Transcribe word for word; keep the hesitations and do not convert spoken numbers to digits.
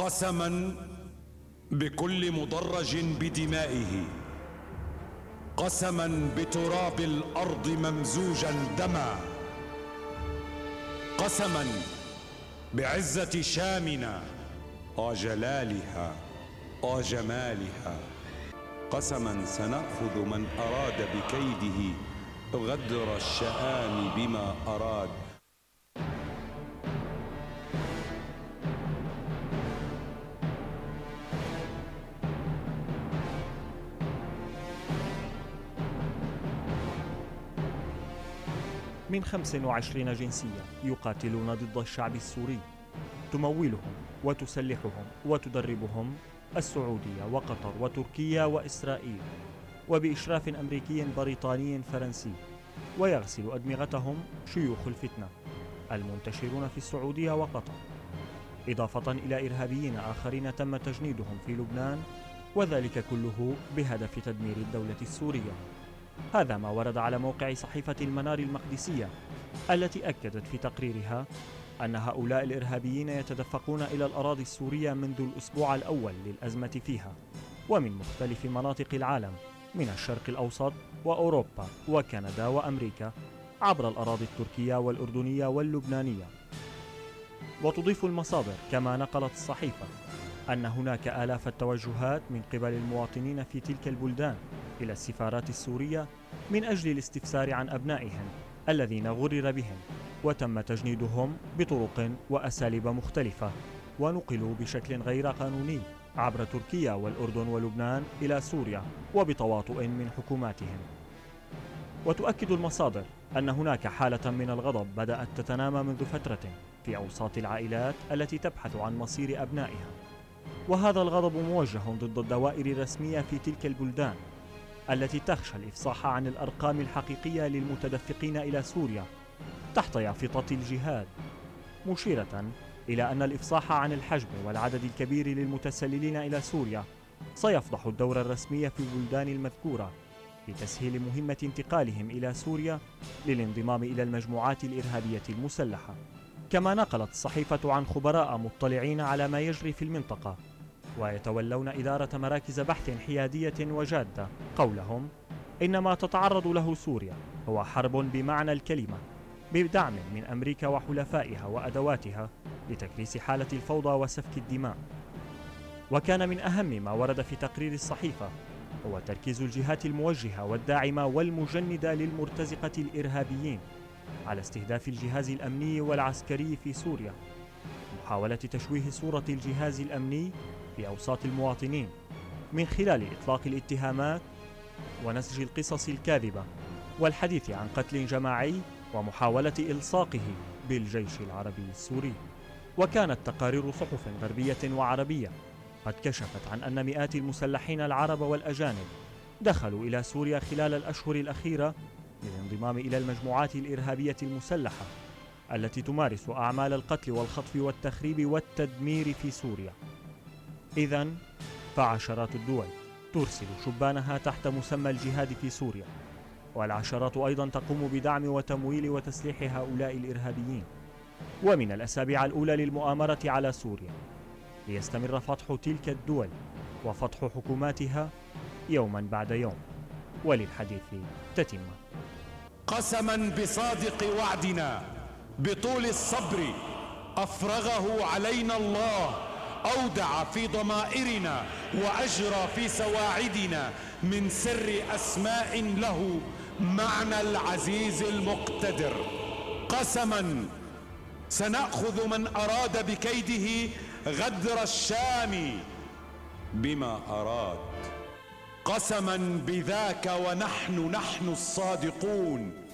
قسما بكل مدرج بدمائه، قسما بتراب الأرض ممزوجا دما، قسما بعزة شامنا وجلالها وجمالها، قسما سنأخذ من أراد بكيده غدر الشآم بما أراد. من خمس وعشرين جنسية يقاتلون ضد الشعب السوري، تمولهم وتسلحهم وتدربهم السعودية وقطر وتركيا وإسرائيل، وبإشراف أمريكي بريطاني فرنسي، ويغسل أدمغتهم شيوخ الفتنة المنتشرون في السعودية وقطر، إضافة إلى إرهابيين آخرين تم تجنيدهم في لبنان، وذلك كله بهدف تدمير الدولة السورية. هذا ما ورد على موقع صحيفة المنار المقدسية، التي أكدت في تقريرها أن هؤلاء الإرهابيين يتدفقون إلى الأراضي السورية منذ الأسبوع الأول للأزمة فيها، ومن مختلف مناطق العالم من الشرق الأوسط وأوروبا وكندا وأمريكا، عبر الأراضي التركية والأردنية واللبنانية. وتضيف المصادر كما نقلت الصحيفة أن هناك آلاف التوجهات من قبل المواطنين في تلك البلدان إلى السفارات السورية من أجل الاستفسار عن أبنائهم الذين غرر بهم، وتم تجنيدهم بطرق وأساليب مختلفة، ونقلوا بشكل غير قانوني عبر تركيا والأردن ولبنان إلى سوريا وبتواطؤ من حكوماتهم. وتؤكد المصادر أن هناك حالة من الغضب بدأت تتنامى منذ فترة في أوساط العائلات التي تبحث عن مصير أبنائها، وهذا الغضب موجه ضد الدوائر الرسمية في تلك البلدان التي تخشى الإفصاح عن الأرقام الحقيقية للمتدفقين إلى سوريا تحت يافطة الجهاد، مشيرة إلى أن الإفصاح عن الحجم والعدد الكبير للمتسللين إلى سوريا سيفضح الدور الرسمي في البلدان المذكورة لتسهيل مهمة انتقالهم إلى سوريا للانضمام إلى المجموعات الإرهابية المسلحة. كما نقلت الصحيفة عن خبراء مطلعين على ما يجري في المنطقة ويتولون إدارة مراكز بحث حيادية وجادة، قولهم إن ما تتعرض له سوريا هو حرب بمعنى الكلمة، بدعم من أمريكا وحلفائها وأدواتها لتكريس حالة الفوضى وسفك الدماء. وكان من أهم ما ورد في تقرير الصحيفة هو تركيز الجهات الموجهة والداعمة والمجندة للمرتزقة الإرهابيين على استهداف الجهاز الأمني والعسكري في سوريا، محاولة تشويه صورة الجهاز الأمني في أوساط المواطنين من خلال إطلاق الاتهامات ونسج القصص الكاذبة والحديث عن قتل جماعي ومحاولة إلصاقه بالجيش العربي السوري. وكانت تقارير صحف غربية وعربية قد كشفت عن أن مئات المسلحين العرب والأجانب دخلوا إلى سوريا خلال الأشهر الأخيرة للانضمام إلى المجموعات الإرهابية المسلحة التي تمارس أعمال القتل والخطف والتخريب والتدمير في سوريا. إذن فعشرات الدول ترسل شبانها تحت مسمى الجهاد في سوريا، والعشرات أيضا تقوم بدعم وتمويل وتسليح هؤلاء الإرهابيين. ومن الأسابيع الأولى للمؤامرة على سوريا ليستمر فتح تلك الدول وفتح حكوماتها يوما بعد يوم. وللحديث تتمة. قسما بصادق وعدنا بطول الصبر أفرغه علينا الله، أودع في ضمائرنا وأجرى في سواعدنا من سر أسماء له معنى العزيز المقتدر. قسما سنأخذ من أراد بكيده غدر الشام بما أراد، قسما بذاك ونحن نحن الصادقون